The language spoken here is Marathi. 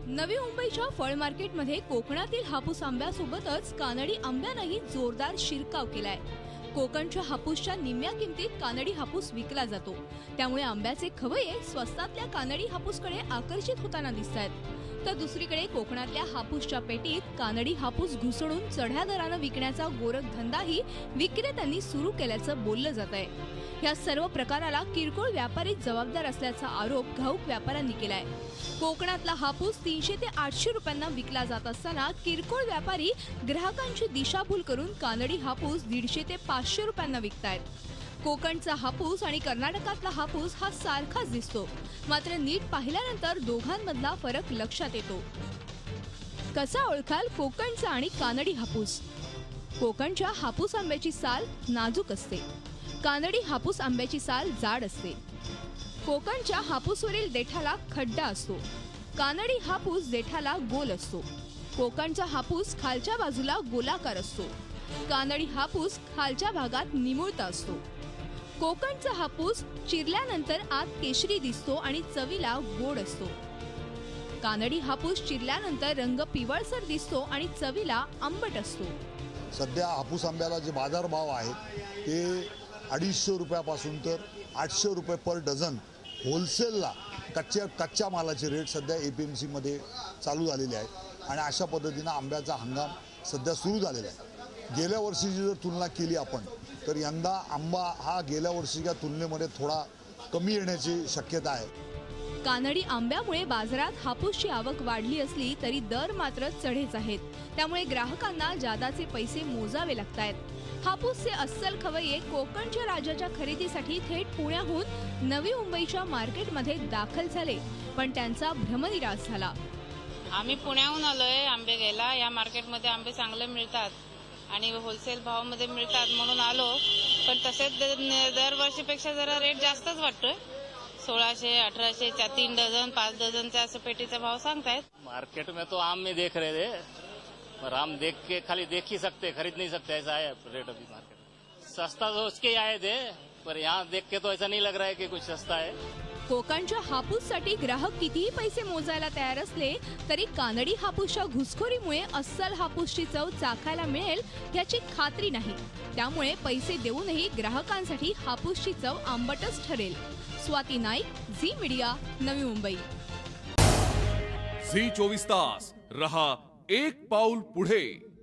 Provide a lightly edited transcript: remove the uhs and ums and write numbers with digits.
नवी मुंबईच्या फळ मार्केटमध्ये कोकणातील हापूस आंब्यासोबतच कानडी आंब्यानेही जोरदार शिरकाव केलाय। कोकणच्या हापूसच्या निम्म्या किमतीत कानडी हापूस विकला जातो, त्यामुळे आंब्याचे खवय्ये स्वस्तातल्या कानडी हापूसकडे आकर्षित होताना दिसतात। तर दुसरीकडे कोकणातल्या हापूसच्या पेटीत कानडी हापूस घुसळून चढ्या दराने विकण्याचा गोरखधंदाही विक्रेत्यांनी सुरू केल्याचं बोललं जात आहे। या सर्व प्रकाराला किरकोळ व्यापारी जबाबदार असल्याचा आरोप घाऊक व्यापाऱ्यांनी केलाय। कोकणातला हापूस 300 ते 800 रुपयांना विकला जात असताना किरकोळ व्यापारी ग्राहकांची दिशाभूल करून कानडी हापूस 150 ते 500 रुपयांना विकतायत। कोकणचा हापूस आणि कर्नाटकातला हापूस हा सारखाच दिसतो, मात्र नीट पाहिल्यानंतर दोघांमधला फरक लक्षात येतो। कसा ओळखाल कोकणचा आणि कानडी हापूस? कोकणच्या हापूस आंब्याची साल नाजूक असते, कानडी हापूस आंब्याची साल जाड असते। कोकणच्या हापूसवरील देठाला खड्डा असतो, कानडी हापूस देठाला गोल असतो। कोकणचा हापूस खालच्या बाजूला गोलाकार असतो, कानडी हापूस खालच्या भागात निमुळता असतो। कोकणचा हापूस चिरल्यानंतर आत केशरी दिसतो आणि चवीला गोड असतो। कानडी हापूस चिरल्यानंतर रंग पिवळसर दिसतो आणि चवीला आंबट असतो। सध्या हापूस आंब्याला जे बाजारभाव आहे ते 250 रुपयापासून तर 800 रुपये पर डझन होलसेलला कच्च्या मालाचे रेट सध्या APMC मध्ये चालू झालेले आहेत आणि अशा पद्धतीने आंब्याचा हंगाम सध्या सुरू झालेला आहे। गेल्या वर्षीची जर तुलना केली आपण तर यंदा आंबा हा गेल्या वर्षीच्या तुलनेमध्ये थोडा कमी येण्याची शक्यता आहे। कानडी आंब्यामुळे बाजारात हापूसची आवक वाढली असली तरी दर मात्र चढेच आहेत, त्यामुळे ग्राहकांना जादाचे पैसे मोजावे लागतायत। हापूसचे अस्सल खवय्ये कोकणच्या राजाच्या खरेदीसाठी थेट पुण्याहून नवी मुंबईच्या मार्केटमध्ये दाखल झाले, पण त्यांचा भ्रमनिरास झाला। आम्ही पुण्याहून आलोय आंबे घ्यायला। या मार्केटमध्ये आंबे चांगले मिळतात आणि होलसेल भावामध्ये मिळतात म्हणून आलो, पण तसेच दरवर्षीपेक्षा जरा रेट जास्तच वाटतोय। 1600, 1800 च्या 3 डझन 5 डझनचा असं पेटीचा भाव सांगतायत। मार्केट में तो आम में देख रहे थे, पर आम देख के खाली देख ही सकते, खरीद नहीं सकते, ऐसा है रेट अभी मार्केट। सस्ता तो उसके आए थे, पर यहाँ देख के तो ऐसा नहीं लग रहा है कि कुछ सस्ता है। कोकणच्या हापूससाठी ग्राहक कितीही पैसे मोजायला तयार असले तरी कानडी हापूसच्या घुसखोरीमुळे अस्सल हापूसची चव चाखायला मिळेल याची खात्री नाही, त्यामुळे पैसे देऊनही ग्राहकांसाठी हापूसची चव आंबटच ठरेल। Swati Naik, Zee media, Navi Mumbai. Zee 24 तास रहा एक पाऊल पुढे।